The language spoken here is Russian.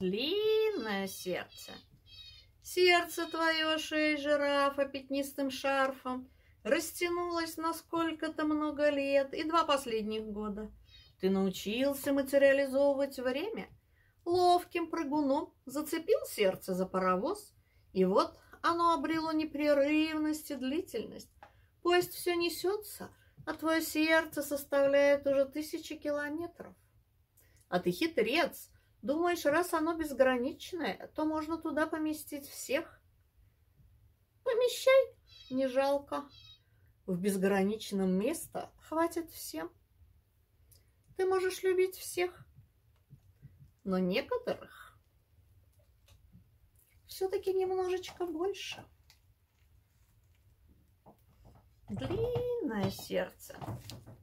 длинное сердце. Сердце твое, шея жирафа пятнистым шарфом, растянулось на сколько-то много лет и 2 последних года. Ты научился материализовывать время, ловким прыгуном зацепил сердце за паровоз, и вот оно обрело непрерывность и длительность. Поезд все несется, а твое сердце составляет уже 1000 километров. А ты хитрец, думаешь, раз оно безграничное, то можно туда поместить всех? Помещай, не жалко. В безграничном места хватит всем. Ты можешь любить всех, но некоторых все-таки немножечко больше. Длинное сердце.